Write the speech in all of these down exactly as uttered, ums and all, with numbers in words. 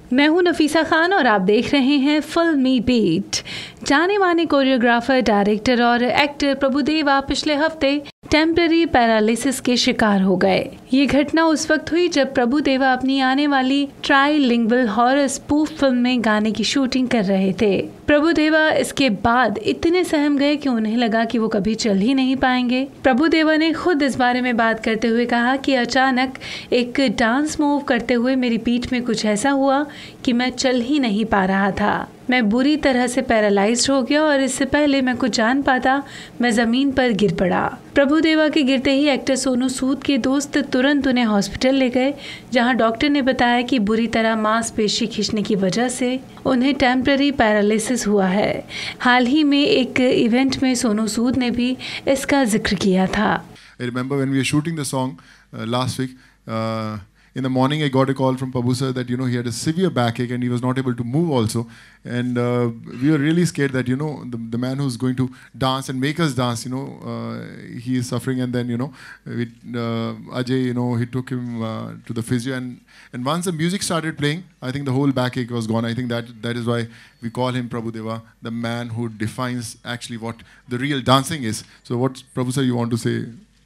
मैं हूं नफीसा खान और आप देख रहे हैं फिल्मी बीट। जाने माने कोरियोग्राफर, डायरेक्टर और एक्टर प्रभुदेवा पिछले हफ्ते टेम्पररी पैरालिसिस के शिकार हो गए। ये घटना उस वक्त हुई जब प्रभुदेवा अपनी आने वाली ट्राइलिंगुअल हॉरर स्पूफ फिल्म में गाने की शूटिंग कर रहे थे। प्रभुदेवा इसके बाद इतने सहम गए कि उन्हें लगा कि वो कभी चल ही नहीं पाएंगे। प्रभुदेवा ने खुद इस बारे में बात करते हुए कहा कि अचानक एक डांस मूव करते हुए मेरी पीठ में कुछ ऐसा हुआ कि मैं चल ही नहीं पा रहा था। मैं बुरी तरह से पैरालाइज्ड हो गया और इससे पहले मैं कुछ जान पाता मैं जमीन पर गिर पड़ा। प्रभुदेवा के गिरते ही एक्टर सोनू सूद के दोस्त तुरंत उन्हें हॉस्पिटल ले गए, जहां डॉक्टर ने बताया कि बुरी तरह मांसपेशी खींचने की वजह से उन्हें टेम्पररी पैरालिसिस हुआ है। हाल ही में एक इवेंट में सोनू सूद ने भी इसका जिक्र किया था। I remember when we were shooting the song uh, last week, uh, in the morning I got a call from Prabhu sir that, you know, he had a severe backache and he was not able to move also. And uh, we were really scared that, you know, the, the man who's going to dance and make us dance, you know, uh, he is suffering. And then, you know, we, uh, Ajay, you know, he took him uh, to the physio. And, and once the music started playing, I think the whole backache was gone. I think that that is why we call him Prabhudeva, the man who defines actually what the real dancing is. So what, Prabhu sir, you want to say?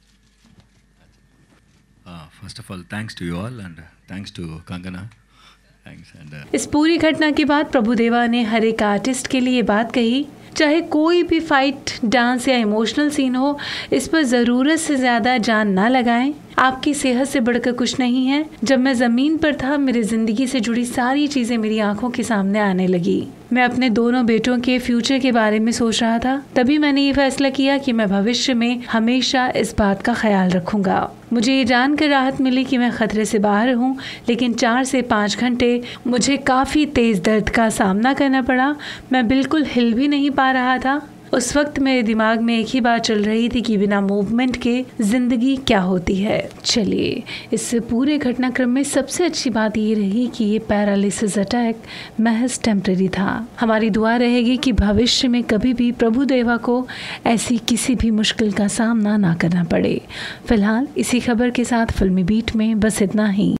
Uh, first of all, thanks to you all and thanks to Kangana. Thanks and, uh, इस पूरी घटना के बाद प्रभुदेवा ने हर एक artist के लिए बात कही, चाहे कोई भी फाइट, डांस या इमोशनल सीन हो, इस पर ज़रूरत से ज़्यादा जान ना लगाएं। आपकी सेहत से बढ़कर कुछ नहीं है। जब मैं ज़मीन पर था, मेरी ज़िंदगी से जुड़ी सारी चीज़ें मेरी आंखों के सामने आने लगी। मैं अपने दोनों बेटों के फ्यूचर के बारे में सोच रहा था। तभी मैंने ये फैसला किया कि मैं भविष्य में हमेशा इस बात का ख्याल रखूंगा। मुझे ये जानकर राहत मिली कि मैं खतरे से बाहर हूँ, लेकिन चार से पाँच घंटे मुझे काफ़ी तेज़ दर्द का सामना करना पड़ा। मैं बिल्कुल हिल भी नहीं पा रहा था। उस वक्त मेरे दिमाग में एक ही बात चल रही थी कि बिना मूवमेंट के ज़िंदगी क्या होती है। चलिए, इस पूरे घटनाक्रम में सबसे अच्छी बात ये रही कि ये पैरालिसिस अटैक महज टेम्पररी था। हमारी दुआ रहेगी कि भविष्य में कभी भी प्रभुदेवा को ऐसी किसी भी मुश्किल का सामना ना करना पड़े। फिलहाल इसी खबर के साथ फिल्मी बीट में बस इतना ही।